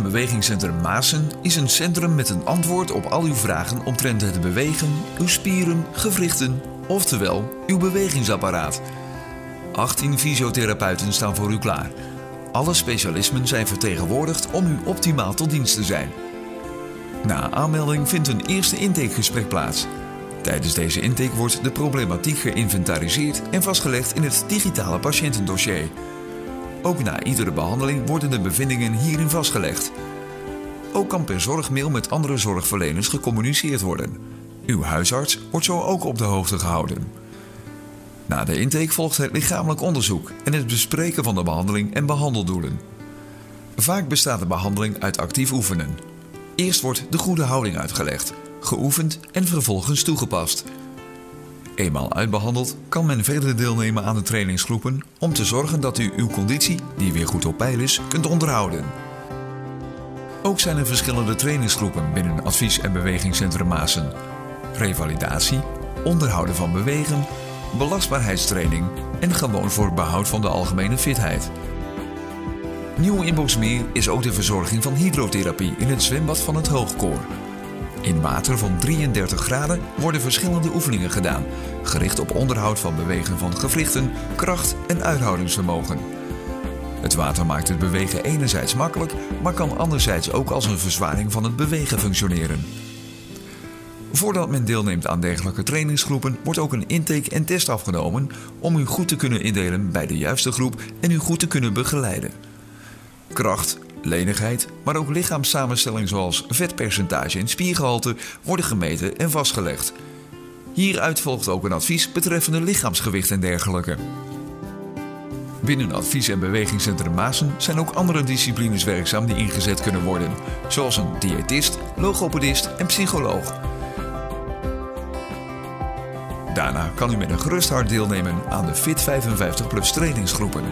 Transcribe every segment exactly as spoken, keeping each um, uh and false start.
Bewegingscentrum Maassen is een centrum met een antwoord op al uw vragen omtrent het bewegen, uw spieren, gewrichten, oftewel uw bewegingsapparaat. achttien fysiotherapeuten staan voor u klaar. Alle specialismen zijn vertegenwoordigd om u optimaal tot dienst te zijn. Na aanmelding vindt een eerste intakegesprek plaats. Tijdens deze intake wordt de problematiek geïnventariseerd en vastgelegd in het digitale patiëntendossier. Ook na iedere behandeling worden de bevindingen hierin vastgelegd. Ook kan per zorgmail met andere zorgverleners gecommuniceerd worden. Uw huisarts wordt zo ook op de hoogte gehouden. Na de intake volgt het lichamelijk onderzoek en het bespreken van de behandeling en behandeldoelen. Vaak bestaat de behandeling uit actief oefenen. Eerst wordt de goede houding uitgelegd, geoefend en vervolgens toegepast. Eenmaal uitbehandeld kan men verder deelnemen aan de trainingsgroepen om te zorgen dat u uw conditie, die weer goed op peil is, kunt onderhouden. Ook zijn er verschillende trainingsgroepen binnen Advies- en Bewegingscentrum Maassen. Revalidatie, onderhouden van bewegen, belastbaarheidstraining en gewoon voor behoud van de algemene fitheid. Nieuw in Boxmeer is ook de verzorging van hydrotherapie in het zwembad van het Hoogkoor. In water van drieëndertig graden worden verschillende oefeningen gedaan, gericht op onderhoud van bewegen van gewrichten, kracht en uithoudingsvermogen. Het water maakt het bewegen enerzijds makkelijk, maar kan anderzijds ook als een verzwaring van het bewegen functioneren. Voordat men deelneemt aan dergelijke trainingsgroepen wordt ook een intake en test afgenomen om u goed te kunnen indelen bij de juiste groep en u goed te kunnen begeleiden. Kracht, lenigheid, maar ook lichaamssamenstelling zoals vetpercentage en spiergehalte worden gemeten en vastgelegd. Hieruit volgt ook een advies betreffende lichaamsgewicht en dergelijke. Binnen Advies- en Bewegingscentrum Maassen zijn ook andere disciplines werkzaam die ingezet kunnen worden, zoals een diëtist, logopedist en psycholoog. Daarna kan u met een gerust hart deelnemen aan de Fit vijfenvijftig plus trainingsgroepen.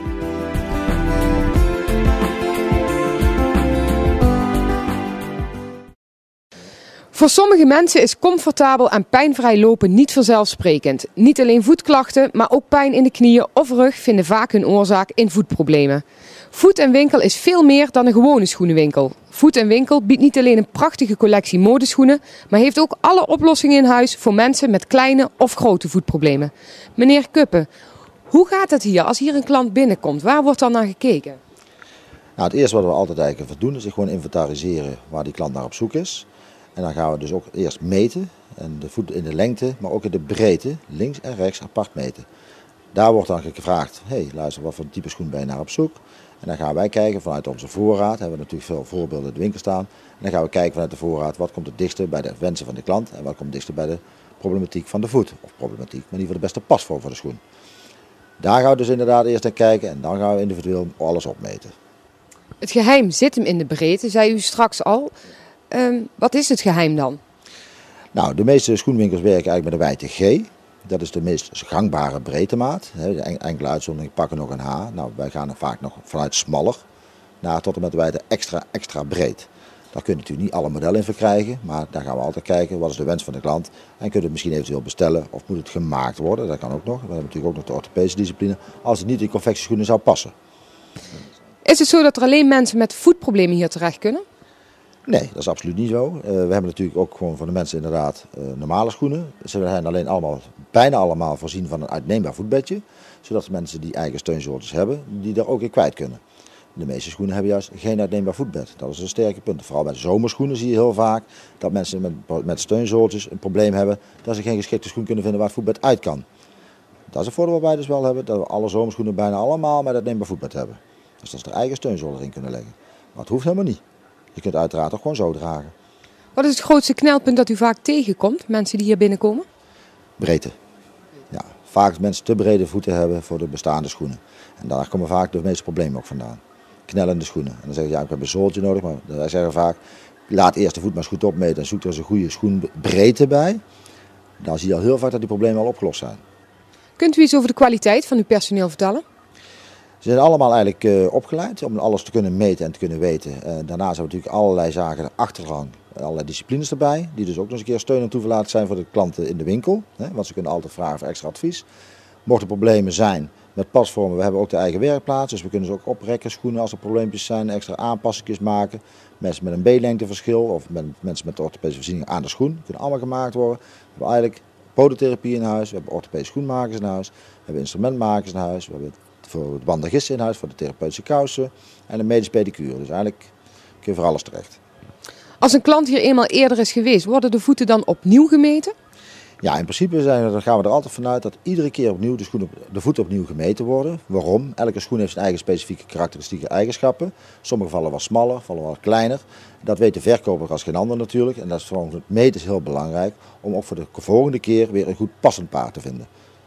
Voor sommige mensen is comfortabel en pijnvrij lopen niet vanzelfsprekend. Niet alleen voetklachten, maar ook pijn in de knieën of rug vinden vaak hun oorzaak in voetproblemen. Voet en Winkel is veel meer dan een gewone schoenenwinkel. Voet en Winkel biedt niet alleen een prachtige collectie modeschoenen, maar heeft ook alle oplossingen in huis voor mensen met kleine of grote voetproblemen. Meneer Kuppen, hoe gaat het hier als hier een klant binnenkomt? Waar wordt dan naar gekeken? Nou, het eerste wat we altijd eigenlijk even doen is gewoon inventariseren waar die klant naar op zoek is. En dan gaan we dus ook eerst meten, en de voet in de lengte, maar ook in de breedte, links en rechts apart meten. Daar wordt dan gevraagd, hé, hey, luister, wat voor type schoen ben je naar op zoek? En dan gaan wij kijken vanuit onze voorraad, hebben we natuurlijk veel voorbeelden in de winkel staan. En dan gaan we kijken vanuit de voorraad, wat komt het dichtste bij de wensen van de klant en wat komt het dichtste bij de problematiek van de voet. Of problematiek, maar in ieder geval de beste pasvorm voor de schoen. Daar gaan we dus inderdaad eerst naar kijken en dan gaan we individueel alles opmeten. Het geheim zit hem in de breedte, zei u straks al. Um, wat is het geheim dan? Nou, de meeste schoenwinkels werken eigenlijk met een wijte G. Dat is de meest gangbare breedtemaat. Enkele uitzonderingen pakken nog een H. Nou, wij gaan er vaak nog vanuit smaller naar tot en met de wijte extra, extra breed. Daar kun je natuurlijk niet alle modellen in verkrijgen, maar daar gaan we altijd kijken. Wat is de wens van de klant? En kun je het misschien eventueel bestellen of moet het gemaakt worden? Dat kan ook nog. We hebben natuurlijk ook nog de orthopedische discipline. Als het niet in confectieschoenen zou passen. Is het zo dat er alleen mensen met voetproblemen hier terecht kunnen? Nee, dat is absoluut niet zo. Uh, we hebben natuurlijk ook gewoon voor de mensen inderdaad uh, normale schoenen. Ze zijn alleen allemaal, bijna allemaal voorzien van een uitneembaar voetbedje. Zodat de mensen die eigen steunzooltjes hebben, die er ook in kwijt kunnen. De meeste schoenen hebben juist geen uitneembaar voetbed. Dat is een sterke punt. Vooral bij zomerschoenen zie je heel vaak dat mensen met, met steunzooltjes een probleem hebben. Dat ze geen geschikte schoen kunnen vinden waar het voetbed uit kan. Dat is een voordeel wat wij dus wel hebben. Dat we alle zomerschoenen bijna allemaal met uitneembaar voetbed hebben. Dus dat ze er eigen steunzool erin kunnen leggen. Maar het hoeft helemaal niet. Je kunt het uiteraard ook gewoon zo dragen. Wat is het grootste knelpunt dat u vaak tegenkomt, mensen die hier binnenkomen? Breedte. Ja, vaak mensen te brede voeten hebben voor de bestaande schoenen. En daar komen vaak de meeste problemen ook vandaan. Knellende schoenen. En dan zeggen ze, ja, ik heb een zooltje nodig. Maar wij zeggen vaak, laat eerst de voet maar eens goed opmeten en zoek er eens een goede schoenbreedte bij. Dan zie je al heel vaak dat die problemen al opgelost zijn. Kunt u iets over de kwaliteit van uw personeel vertellen? Ze zijn allemaal eigenlijk uh, opgeleid om alles te kunnen meten en te kunnen weten. Uh, daarnaast hebben we natuurlijk allerlei zaken achteraan, allerlei disciplines erbij. Die dus ook nog eens een keer steun en toeverlaten zijn voor de klanten in de winkel. Hè, want ze kunnen altijd vragen voor extra advies. Mochten er problemen zijn, Met pasvormen, we hebben ook de eigen werkplaats, dus we kunnen ze ook oprekken, schoenen als er probleempjes zijn, extra aanpassingjes maken. Mensen met een B-lengteverschil of met, mensen met orthopedische voorziening aan de schoen, kunnen allemaal gemaakt worden. We hebben eigenlijk podotherapie in huis, we hebben orthopedische schoenmakers in huis, we hebben instrumentmakers in huis, we hebben voor de bandagisten in huis, voor de therapeutische kousen en een medische pedicure. Dus eigenlijk kun je voor alles terecht. Als een klant hier eenmaal eerder is geweest, worden de voeten dan opnieuw gemeten? Ja, in principe zijn we, gaan we er altijd vanuit dat iedere keer opnieuw de, schoen op, de voeten opnieuw gemeten worden. Waarom? Elke schoen heeft zijn eigen specifieke karakteristieke eigenschappen. Sommige vallen wat smaller, vallen wat kleiner. Dat weet de verkoper als geen ander natuurlijk. En dat is voor ons het meten is heel belangrijk om ook voor de volgende keer weer een goed passend paar te vinden.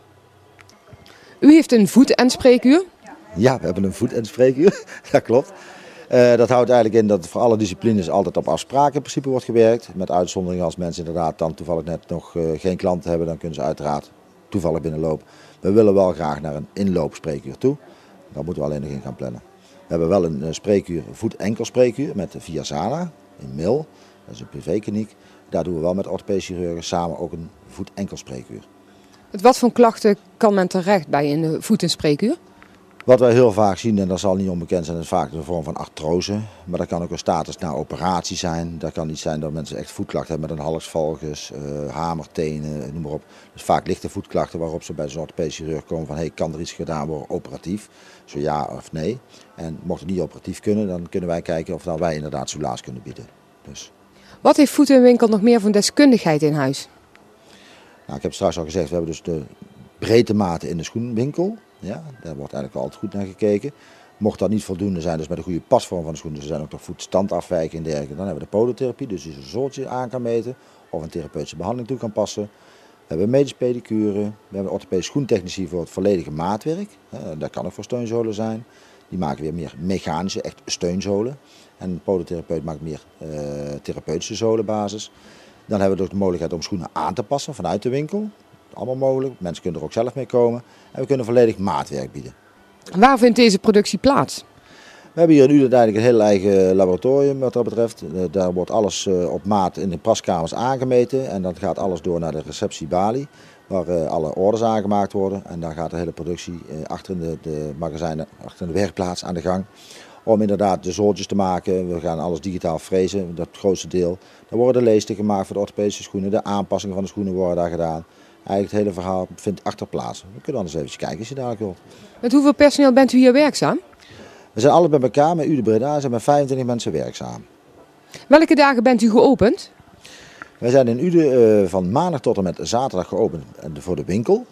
U heeft een voet- en spreekuur? Ja, we hebben een voet- en spreekuur, dat klopt. Uh, dat houdt eigenlijk in dat voor alle disciplines altijd op afspraken in principe wordt gewerkt. Met uitzondering als mensen inderdaad dan toevallig net nog uh, geen klant hebben, dan kunnen ze uiteraard toevallig binnenlopen. We willen wel graag naar een inloopspreekuur toe. Daar moeten we alleen nog in gaan plannen. We hebben wel een uh, spreekuur, een voet-enkelspreekuur met Viasana in Mil. Dat is een privékliniek. Daar doen we wel met orthopedische chirurgen samen ook een voet-enkelspreekuur. Met wat voor klachten kan men terecht bij een voet- en spreekuur? Wat wij heel vaak zien, en dat zal niet onbekend zijn, is vaak de vorm van artrose. Maar dat kan ook een status na operatie zijn. Dat kan niet zijn dat mensen echt voetklachten hebben met een halsvalgus, uh, hamertenen, noem maar op. Dus vaak lichte voetklachten waarop ze bij zo'n orthopedische chirurg komen van hey, kan er iets gedaan worden operatief? Zo ja of nee. En mocht het niet operatief kunnen, dan kunnen wij kijken of dan wij inderdaad soelaas kunnen bieden. Dus. Wat heeft Voet en Winkel nog meer voor deskundigheid in huis? Nou, ik heb straks al gezegd, we hebben dus de breedtematen in de schoenwinkel. Ja, daar wordt eigenlijk altijd goed naar gekeken. Mocht dat niet voldoende zijn, dus met een goede pasvorm van de schoen, dus er zijn ook nog voetstandafwijkingen en dergelijke, dan hebben we de podotherapie, dus die een zooltje aan kan meten of een therapeutische behandeling toe kan passen. We hebben medische pedicure, we hebben orthopedische schoentechnici voor het volledige maatwerk. Dat kan ook voor steunzolen zijn. Die maken weer meer mechanische, echt steunzolen. En een podotherapeut maakt meer uh, therapeutische zolenbasis. Dan hebben we ook de mogelijkheid om schoenen aan te passen vanuit de winkel. Allemaal mogelijk. Mensen kunnen er ook zelf mee komen. En we kunnen volledig maatwerk bieden. Waar vindt deze productie plaats? We hebben hier in Uden eigenlijk een heel eigen laboratorium wat dat betreft. Daar wordt alles op maat in de praskamers aangemeten. En dan gaat alles door naar de receptie Bali. Waar alle orders aangemaakt worden. En dan gaat de hele productie achter in de, de magazijnen, achter in de werkplaats aan de gang. Om inderdaad de zooltjes te maken. We gaan alles digitaal frezen, dat grootste deel. Dan worden de leesten gemaakt voor de orthopedische schoenen. De aanpassingen van de schoenen worden daar gedaan. Eigenlijk het hele verhaal vindt achter plaats. We kunnen anders even kijken als je daar wilt. Met hoeveel personeel bent u hier werkzaam? We zijn alle bij elkaar met Uden Breda, zijn met vijfentwintig mensen werkzaam. Welke dagen bent u geopend? Wij zijn in Uden uh, van maandag tot en met zaterdag geopend voor de winkel.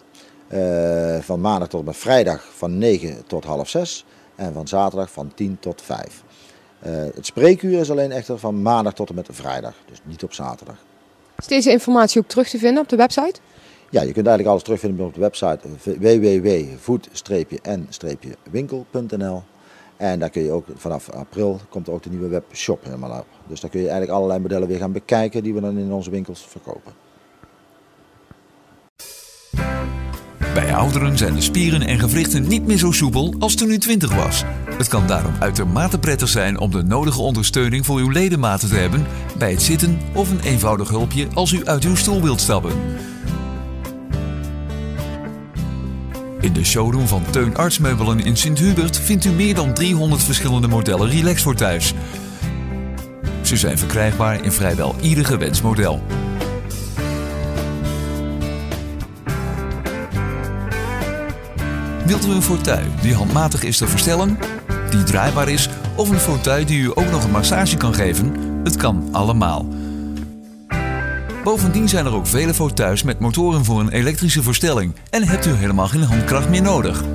Uh, van maandag tot en met vrijdag van negen tot half zes. En van zaterdag van tien tot vijf. Uh, het spreekuur is alleen echter van maandag tot en met vrijdag, dus niet op zaterdag. Is deze informatie ook terug te vinden op de website? Ja, je kunt eigenlijk alles terugvinden op de website w w w punt voet en winkel punt n l. En daar kun je ook vanaf april komt er ook de nieuwe webshop helemaal op. Dus daar kun je eigenlijk allerlei modellen weer gaan bekijken die we dan in onze winkels verkopen. Bij ouderen zijn de spieren en gewrichten niet meer zo soepel als toen u twintig was. Het kan daarom uitermate prettig zijn om de nodige ondersteuning voor uw ledematen te hebben bij het zitten of een eenvoudig hulpje als u uit uw stoel wilt stappen. In de showroom van Teun Artsmeubelen in Sint-Hubert vindt u meer dan driehonderd verschillende modellen relax voor thuis. Ze zijn verkrijgbaar in vrijwel ieder gewenst model. Wilt u een fauteuil die handmatig is te verstellen, die draaibaar is of een fauteuil die u ook nog een massage kan geven? Het kan allemaal. Bovendien zijn er ook vele fauteuils met motoren voor een elektrische verstelling en hebt u helemaal geen handkracht meer nodig.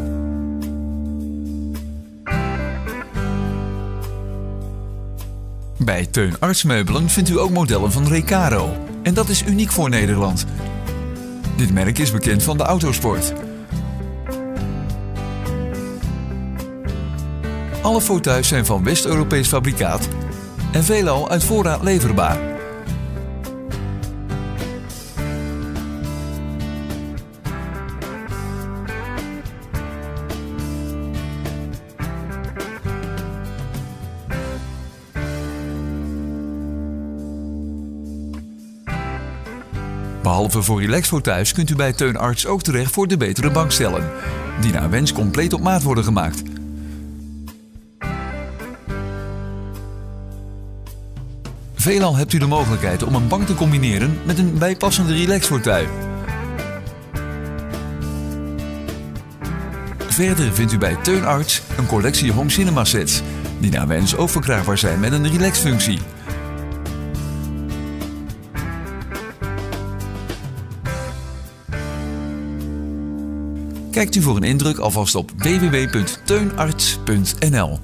Bij Teun Artsmeubelen vindt u ook modellen van Recaro. En dat is uniek voor Nederland. Dit merk is bekend van de autosport. Alle fauteuils zijn van West-Europees fabrikaat en veelal uit voorraad leverbaar. Behalve voor relax voor thuis kunt u bij Teun Arts ook terecht voor de betere bankstellen, die naar wens compleet op maat worden gemaakt. Veelal hebt u de mogelijkheid om een bank te combineren met een bijpassende relaxvoertuig. Verder vindt u bij Teun Arts een collectie home cinema sets, die naar wens ook verkrijgbaar zijn met een relaxfunctie. Kijkt u voor een indruk alvast op w w w punt teunarts punt n l.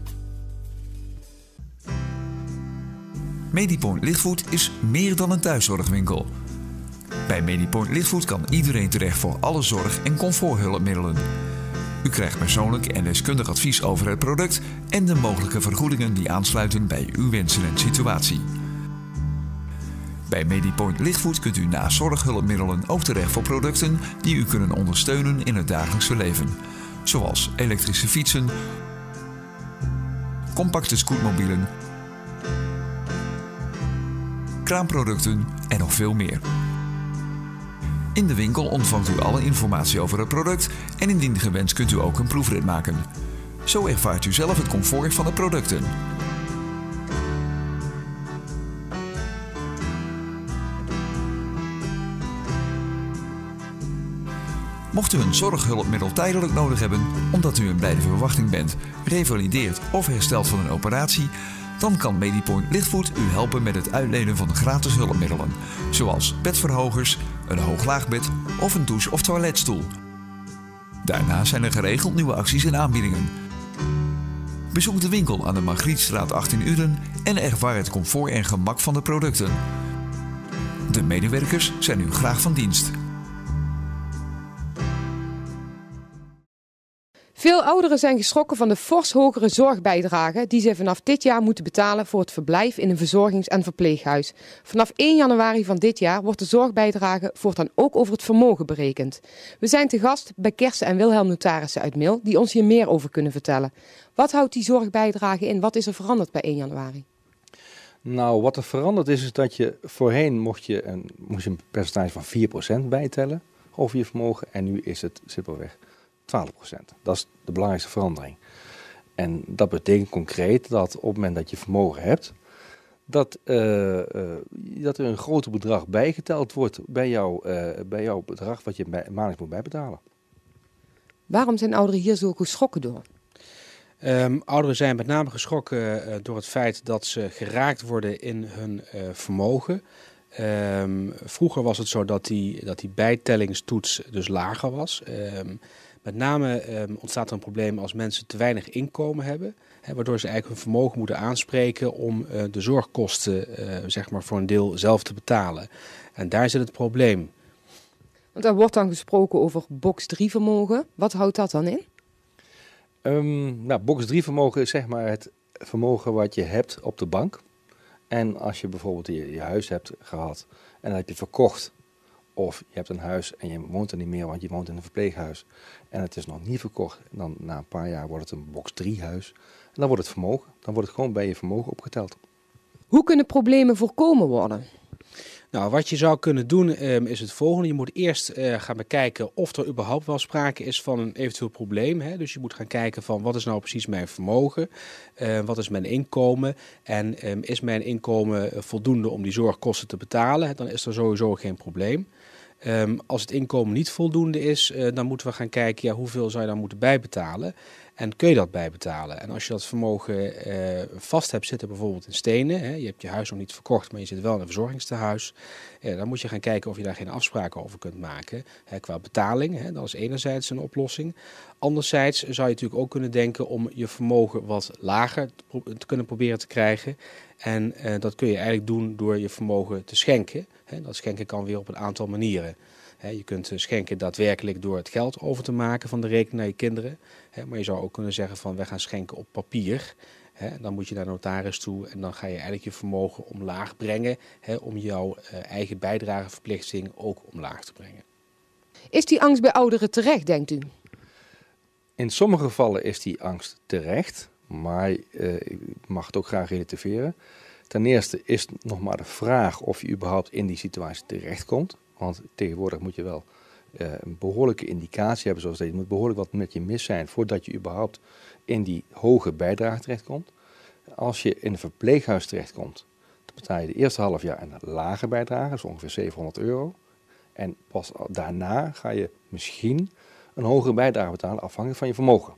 Medipoint Lichtvoet is meer dan een thuiszorgwinkel. Bij Medipoint Lichtvoet kan iedereen terecht voor alle zorg- en comforthulpmiddelen. U krijgt persoonlijk en deskundig advies over het product en de mogelijke vergoedingen die aansluiten bij uw wensen en situatie. Bij Medipoint Lichtvoet kunt u naast zorghulpmiddelen ook terecht voor producten die u kunnen ondersteunen in het dagelijkse leven. Zoals elektrische fietsen, compacte scootmobielen, kraamproducten en nog veel meer. In de winkel ontvangt u alle informatie over het product en indien gewenst kunt u ook een proefrit maken. Zo ervaart u zelf het comfort van de producten. Mocht u een zorghulpmiddel tijdelijk nodig hebben omdat u in blijde verwachting bent, revalideert of herstelt van een operatie, dan kan Medipoint Lichtvoet u helpen met het uitlenen van gratis hulpmiddelen, zoals bedverhogers, een hooglaagbed of een douche- of toiletstoel. Daarna zijn er geregeld nieuwe acties en aanbiedingen. Bezoek de winkel aan de Margrietstraat achttien Uden en ervaar het comfort en gemak van de producten. De medewerkers zijn u graag van dienst. Veel ouderen zijn geschrokken van de fors hogere zorgbijdrage die zij vanaf dit jaar moeten betalen voor het verblijf in een verzorgings- en verpleeghuis. Vanaf één januari van dit jaar wordt de zorgbijdrage voortaan ook over het vermogen berekend. We zijn te gast bij Kersen en Wilhelm Notarissen uit Mil die ons hier meer over kunnen vertellen. Wat houdt die zorgbijdrage in? Wat is er veranderd bij één januari? Nou, wat er veranderd is, is dat je voorheen mocht je een, moest je een percentage van vier procent bijtellen over je vermogen en nu is het simpelweg twaalf procent. Dat is de belangrijkste verandering. En dat betekent concreet dat op het moment dat je vermogen hebt, dat, uh, uh, dat er een groter bedrag bijgeteld wordt bij, jou, uh, bij jouw bedrag wat je bij, maandelijks moet bijbetalen. Waarom zijn ouderen hier zo geschrokken door? Um, ouderen zijn met name geschrokken uh, door het feit dat ze geraakt worden in hun uh, vermogen. Um, vroeger was het zo dat die, dat die bijtellingstoets dus lager was. Um, Met name um, ontstaat er een probleem als mensen te weinig inkomen hebben, hè, waardoor ze eigenlijk hun vermogen moeten aanspreken om uh, de zorgkosten uh, zeg maar voor een deel zelf te betalen. En daar zit het probleem. Want er wordt dan gesproken over box drie vermogen. Wat houdt dat dan in? Um, nou, box drie vermogen is zeg maar het vermogen wat je hebt op de bank. En als je bijvoorbeeld je, je huis hebt gehad en dat heb je verkocht. Of je hebt een huis en je woont er niet meer, want je woont in een verpleeghuis. En het is nog niet verkocht. En dan na een paar jaar wordt het een box drie huis. En dan wordt het vermogen. Dan wordt het gewoon bij je vermogen opgeteld. Hoe kunnen problemen voorkomen worden? Nou, wat je zou kunnen doen um, is het volgende. Je moet eerst uh, gaan bekijken of er überhaupt wel sprake is van een eventueel probleem. Hè? Dus je moet gaan kijken van wat is nou precies mijn vermogen? Uh, wat is mijn inkomen? En um, is mijn inkomen voldoende om die zorgkosten te betalen? Dan is er sowieso geen probleem. Um, als het inkomen niet voldoende is, uh, dan moeten we gaan kijken ja, hoeveel zou je dan moeten bijbetalen. En kun je dat bijbetalen? En als je dat vermogen uh, vast hebt zitten, bijvoorbeeld in stenen, hè, je hebt je huis nog niet verkocht, maar je zit wel in een verzorgingstehuis, uh, dan moet je gaan kijken of je daar geen afspraken over kunt maken. Hè, qua betaling, hè, dat is enerzijds een oplossing. Anderzijds zou je natuurlijk ook kunnen denken om je vermogen wat lager te, pro- te kunnen proberen te krijgen. En uh, dat kun je eigenlijk doen door je vermogen te schenken. Hè, dat schenken kan weer op een aantal manieren. Je kunt schenken daadwerkelijk door het geld over te maken van de rekening naar je kinderen. Maar je zou ook kunnen zeggen van wij gaan schenken op papier. Dan moet je naar de notaris toe en dan ga je eigenlijk je vermogen omlaag brengen. Om jouw eigen bijdrageverplichting ook omlaag te brengen. Is die angst bij ouderen terecht, denkt u? In sommige gevallen is die angst terecht. Maar uh, ik mag het ook graag relativeren. Ten eerste is nog maar de vraag of je überhaupt in die situatie terechtkomt. Want tegenwoordig moet je wel uh, een behoorlijke indicatie hebben, zoals dat je moet behoorlijk wat met je mis zijn voordat je überhaupt in die hoge bijdrage terechtkomt. Als je in een verpleeghuis terechtkomt, dan betaal je de eerste half jaar een lage bijdrage, dat is ongeveer zevenhonderd euro. En pas daarna ga je misschien een hogere bijdrage betalen afhankelijk van je vermogen.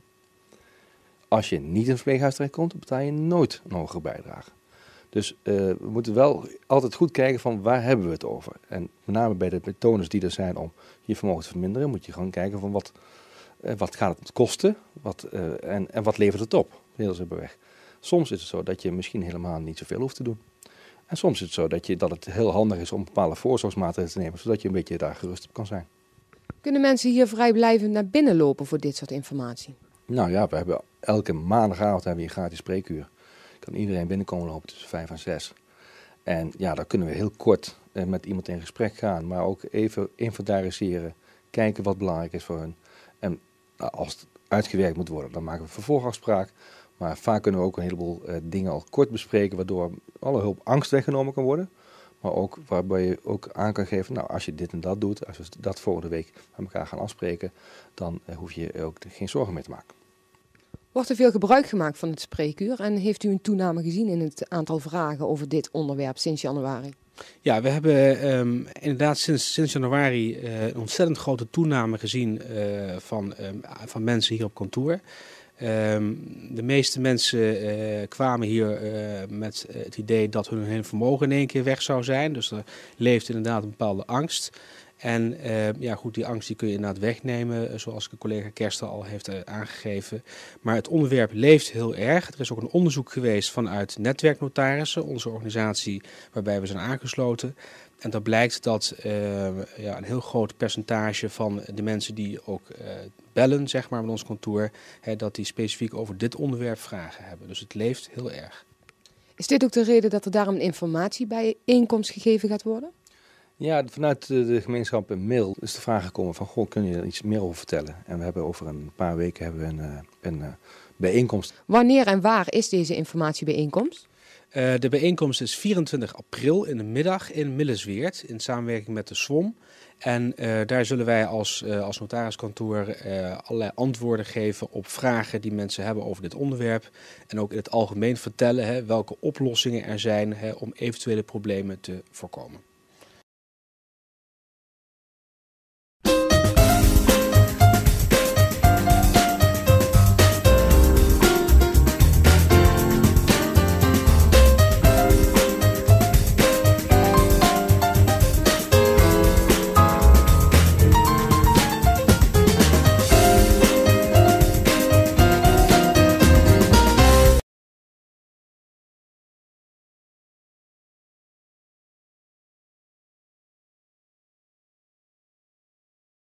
Als je niet in een verpleeghuis terechtkomt, dan betaal je nooit een hogere bijdrage. Dus uh, we moeten wel altijd goed kijken van waar hebben we het over. En met name bij de methodes die er zijn om je vermogen te verminderen, moet je gewoon kijken van wat, uh, wat gaat het kosten wat, uh, en, en wat levert het op. Heel simpelweg. Soms is het zo dat je misschien helemaal niet zoveel hoeft te doen. En soms is het zo dat, je, dat het heel handig is om bepaalde voorzorgsmaatregelen te nemen, zodat je een beetje daar gerust op kan zijn. Kunnen mensen hier vrijblijvend naar binnen lopen voor dit soort informatie? Nou ja, we hebben elke maandagavond hebben we een gratis spreekuur. Kan iedereen binnenkomen lopen tussen vijf en zes. En ja, daar kunnen we heel kort eh, met iemand in gesprek gaan, maar ook even inventariseren, kijken wat belangrijk is voor hun. En nou, als het uitgewerkt moet worden, dan maken we een vervolgafspraak. Maar vaak kunnen we ook een heleboel uh, dingen al kort bespreken, waardoor alle hulp angst weggenomen kan worden. Maar ook waarbij je ook aan kan geven, nou als je dit en dat doet, als we dat volgende week met elkaar gaan afspreken, dan uh, hoef je ook geen zorgen meer te maken. Wordt er veel gebruik gemaakt van het spreekuur en heeft u een toename gezien in het aantal vragen over dit onderwerp sinds januari? Ja, we hebben um, inderdaad sinds, sinds januari uh, een ontzettend grote toename gezien uh, van, um, van mensen hier op kantoor. Um, de meeste mensen uh, kwamen hier uh, met het idee dat hun hele vermogen in één keer weg zou zijn. Dus er leeft inderdaad een bepaalde angst. En uh, ja, goed, die angst die kun je inderdaad wegnemen, zoals de collega Kersten al heeft uh, aangegeven. Maar het onderwerp leeft heel erg. Er is ook een onderzoek geweest vanuit Netwerk-Notarissen, onze organisatie waarbij we zijn aangesloten. En dat blijkt dat uh, ja, een heel groot percentage van de mensen die ook uh, bellen, zeg maar, met ons kantoor, hè, dat die specifiek over dit onderwerp vragen hebben. Dus het leeft heel erg. Is dit ook de reden dat er daarom een informatiebijeenkomst gegeven gaat worden? Ja, vanuit de gemeenschap een mail is de vraag gekomen van, goh, kun je er iets meer over vertellen? En we hebben over een paar weken hebben we een, een, een bijeenkomst. Wanneer en waar is deze informatiebijeenkomst? Uh, de bijeenkomst is vierentwintig april in de middag in Millesweert in samenwerking met de S W O M. En uh, daar zullen wij als, uh, als notariskantoor uh, allerlei antwoorden geven op vragen die mensen hebben over dit onderwerp. En ook in het algemeen vertellen hè, welke oplossingen er zijn hè, om eventuele problemen te voorkomen.